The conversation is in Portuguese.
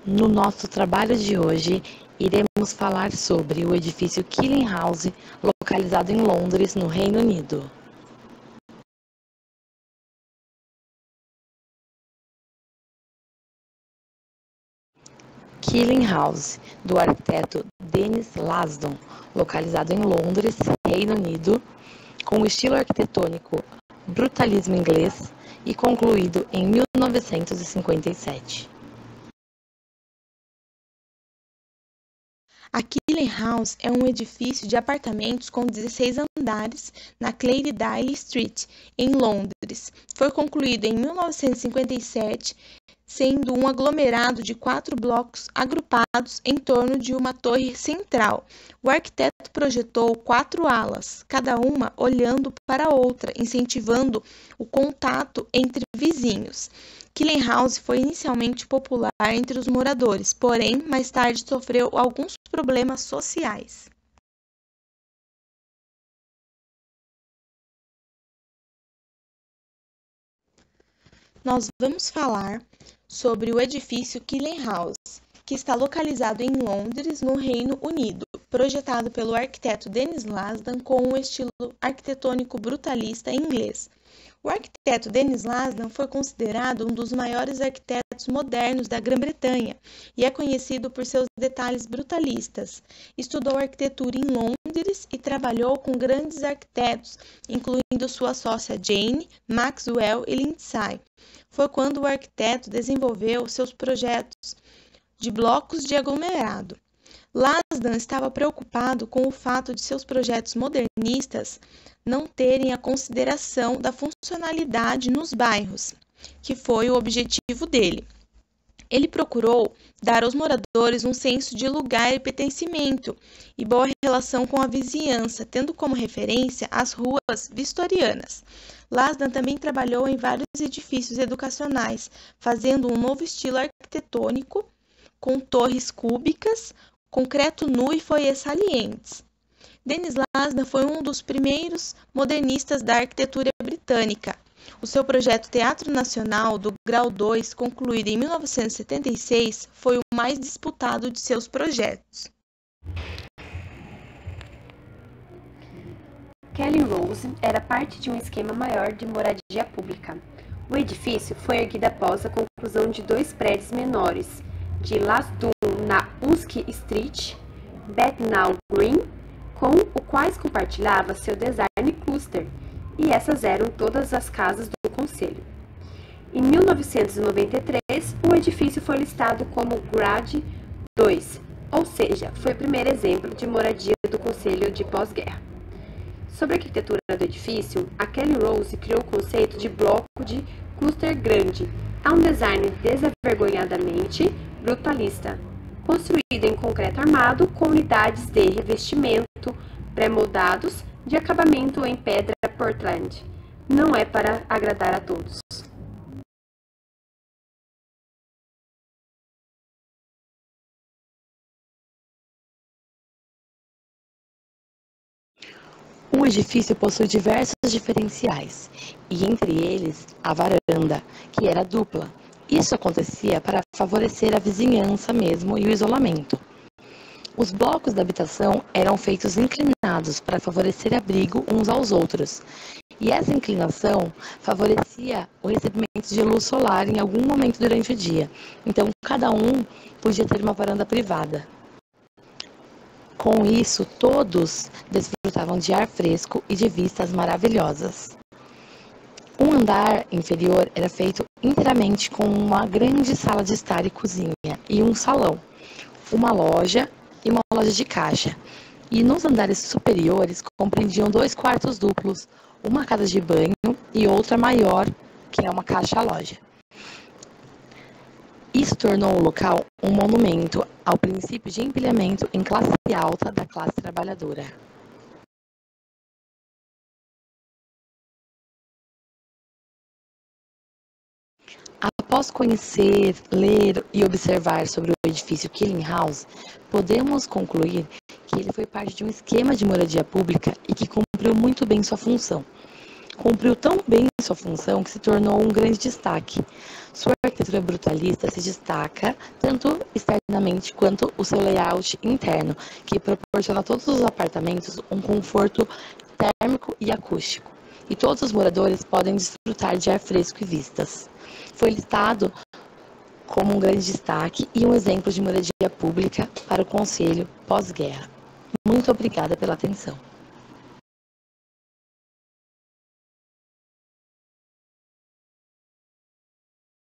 No nosso trabalho de hoje, iremos falar sobre o edifício Killing House, localizado em Londres, no Reino Unido. Killing House, do arquiteto Denis Lasdon, localizado em Londres, Reino Unido, com o estilo arquitetônico brutalismo inglês e concluído em 1957. A Killing House é um edifício de apartamentos com 16 andares na Clydesdale Street, em Londres. Foi concluído em 1957, sendo um aglomerado de 4 blocos agrupados em torno de uma torre central. O arquiteto projetou 4 alas, cada uma olhando para a outra, incentivando o contato entre vizinhos. Killing House foi inicialmente popular entre os moradores, porém, mais tarde sofreu alguns problemas sociais. Nós vamos falar sobre o edifício Killing House, que está localizado em Londres, no Reino Unido, projetado pelo arquiteto Denis Lasdon com um estilo arquitetônico brutalista inglês. O arquiteto Denis Lasdon foi considerado um dos maiores arquitetos modernos da Grã-Bretanha e é conhecido por seus detalhes brutalistas. Estudou arquitetura em Londres e trabalhou com grandes arquitetos, incluindo sua sócia Jane, Maxwell e Lindsay. Foi quando o arquiteto desenvolveu seus projetos de blocos de aglomerado. Lasdon estava preocupado com o fato de seus projetos modernistas não terem a consideração da funcionalidade nos bairros, que foi o objetivo dele. Ele procurou dar aos moradores um senso de lugar e pertencimento e boa relação com a vizinhança, tendo como referência as ruas vitorianas. Lasdon também trabalhou em vários edifícios educacionais, fazendo um novo estilo arquitetônico com torres cúbicas, concreto nu e foyers salientes. Denis Lasdon foi um dos primeiros modernistas da arquitetura britânica. O seu projeto Teatro Nacional do Grau 2, concluído em 1976, foi o mais disputado de seus projetos. Killing House era parte de um esquema maior de moradia pública. O edifício foi erguido após a conclusão de 2 prédios menores, de Lasdun na Usk Street, Bethnal Green, com o quais compartilhava seu design cluster, e essas eram todas as casas do concelho. Em 1993, o edifício foi listado como Grade 2, ou seja, foi o primeiro exemplo de moradia do concelho de pós-guerra. Sobre a arquitetura do edifício, a Kelly Rose criou o conceito de bloco de cluster grande. É um design desavergonhadamente brutalista, construído em concreto armado com unidades de revestimento pré-moldados de acabamento em pedra Portland. Não é para agradar a todos. O edifício possui diversos diferenciais, e entre eles a varanda, que era dupla. Isso acontecia para favorecer a vizinhança mesmo e o isolamento. Os blocos da habitação eram feitos inclinados para favorecer abrigo uns aos outros, e essa inclinação favorecia o recebimento de luz solar em algum momento durante o dia, então cada um podia ter uma varanda privada. Com isso, todos desfrutavam de ar fresco e de vistas maravilhosas. Um andar inferior era feito inteiramente com uma grande sala de estar e cozinha, e um salão, uma loja e uma loja de caixa. E nos andares superiores compreendiam 2 quartos duplos, uma casa de banho e outra maior, que é uma caixa-loja. Isso tornou o local um monumento ao princípio de empilhamento em classe alta da classe trabalhadora. Após conhecer, ler e observar sobre o edifício Killing House, podemos concluir que ele foi parte de um esquema de moradia pública e que cumpriu muito bem sua função. cumpriu tão bem sua função que se tornou um grande destaque. Sua arquitetura brutalista se destaca tanto externamente quanto o seu layout interno, que proporciona a todos os apartamentos um conforto térmico e acústico. E todos os moradores podem desfrutar de ar fresco e vistas. Foi listado como um grande destaque e um exemplo de moradia pública para o Conselho pós-guerra. Muito obrigada pela atenção.